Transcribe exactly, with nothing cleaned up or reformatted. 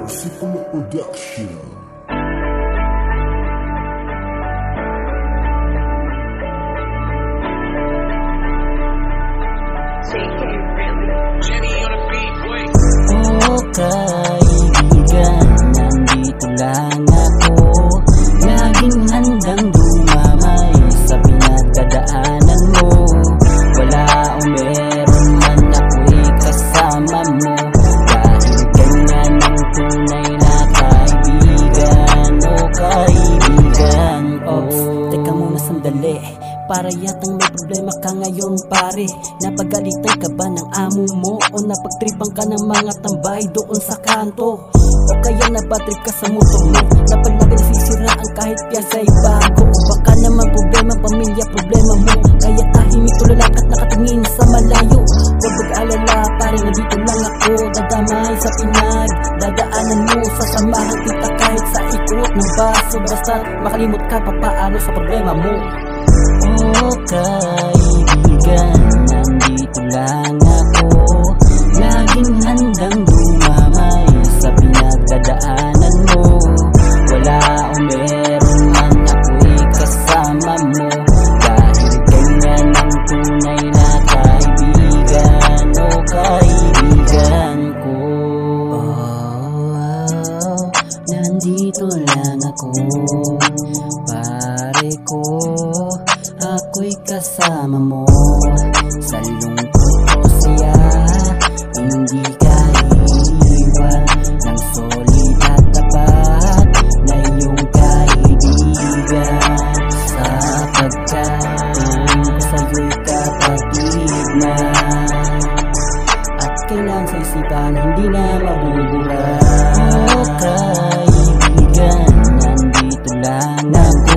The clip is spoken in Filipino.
Merciful Production. Oh kaibigan, nandito lang ako, laging handang dumamay sa pinagdadaanan mo. Wala o meron man ako'y kasama mo, dahil ganyan ang tunay na kaibigan. Oh kaibigan, oh teka muna sandali, para yatang may problema ka ngayon pare. Napagalitan ka ba ng amo mo, o napagtripan ka ng mga tambay doon sa kanto? O kaya nabatrip ka sa motor mo, na pag nasisiraan kahit piyasa'y bago? O baka naman problema pamilya, problema mo, kaya tahimik tulala ka't nakatingin sa malayo. Huwag mag-alala pare, nandito lang ako, dadamay sa pinag dadaanan mo. Sasamahan kita kahit sa ikot ng baso, basta makalimot ka pa paano sa problema mo. Oh kaibigan, nandito lang ako, laging handang dumamay sa pinagdadaanan mo. Wala o meron man ako'y kasama mo, dahil ganyan ang tunay na kaibigan. Oh kaibigan ko, oh, nandito lang ako pare ko, ako'y kasama mo sa lungkot o siya. Hindi ka iiwan ng solid at tapat na iyong kaibigan, sapagkat tingin ko sa'yo'y kapatid na, at kailan sa isipan hindi na mabubura. Oh kaibigan, nandito lang ako,